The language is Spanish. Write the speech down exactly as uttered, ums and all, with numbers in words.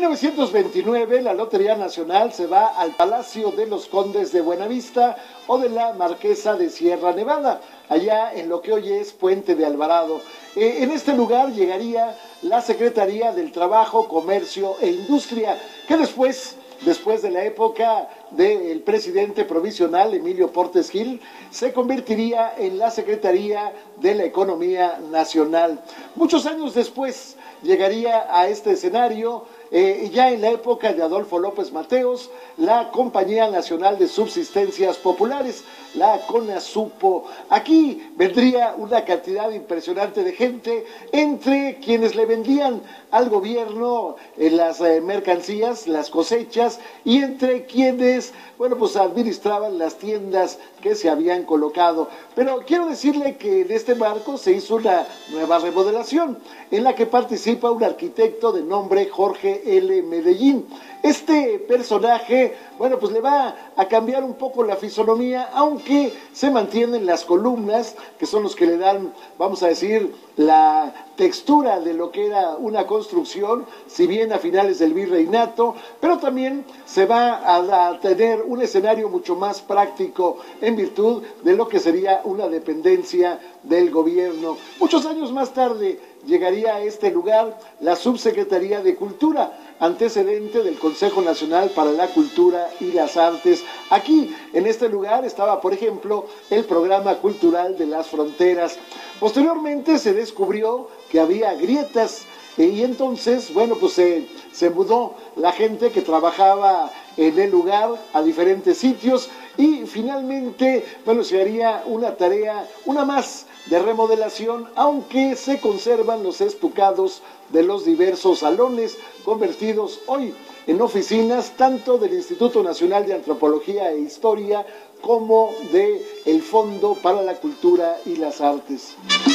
novecientos veintinueve, la Lotería Nacional se va al Palacio de los Condes de Buenavista o de la Marquesa de Sierra Nevada, allá en lo que hoy es Puente de Alvarado. Eh, en este lugar llegaría la Secretaría del Trabajo, Comercio e Industria, que después... después de la época del presidente provisional Emilio Portes Gil, se convertiría en la Secretaría de la Economía Nacional. Muchos años después llegaría a este escenario, eh, ya en la época de Adolfo López Mateos, la Compañía Nacional de Subsistencias Populares, la CONASUPO. Aquí vendría una cantidad impresionante de gente, entre quienes le vendían al gobierno eh, las eh, mercancías, las cosechas, y entre quienes, bueno, pues administraban las tiendas que se habían colocado. Pero quiero decirle que en este marco se hizo una nueva remodelación, en la que participa un arquitecto de nombre Jorge L. Medellín. Este personaje, bueno, pues le va a cambiar un poco la fisonomía, aunque se mantienen las columnas, que son los que le dan, vamos a decir, la textura de lo que era una construcción, si bien a finales del virreinato, pero también se va a, a tener un escenario mucho más práctico en virtud de lo que sería una dependencia del gobierno. Muchos años más tarde llegaría a este lugar la Subsecretaría de Cultura, antecedente del Consejo Nacional para la Cultura y las Artes. Aquí, en este lugar, estaba, por ejemplo, el Programa Cultural de las Fronteras. Posteriormente se descubrió que había grietas y entonces, bueno, pues se, se mudó la gente que trabajaba en el lugar a diferentes sitios y finalmente, bueno, se haría una tarea, una más, de remodelación, aunque se conservan los estucados de los diversos salones, convertidos hoy en oficinas tanto del Instituto Nacional de Antropología e Historia como del Fondo para la Cultura y las Artes.